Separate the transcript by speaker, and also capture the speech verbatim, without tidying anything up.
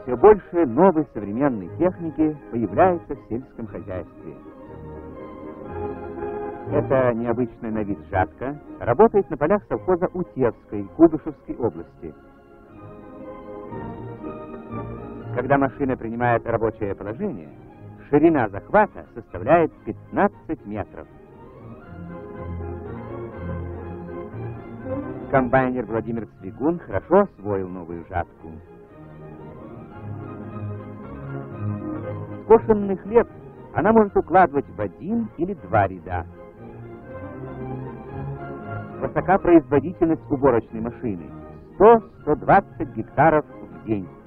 Speaker 1: все больше новой современной техники появляется в сельском хозяйстве. Эта необычная на вид жатка работает на полях совхоза Утевской Куйбышевской области. Когда машина принимает рабочее положение, ширина захвата составляет пятнадцать метров. Комбайнер Владимир Цвигун хорошо освоил новую жатку. Скошенный хлеб она может укладывать в один или два ряда. Высока производительность уборочной машины — сто — сто двадцать гектаров в день.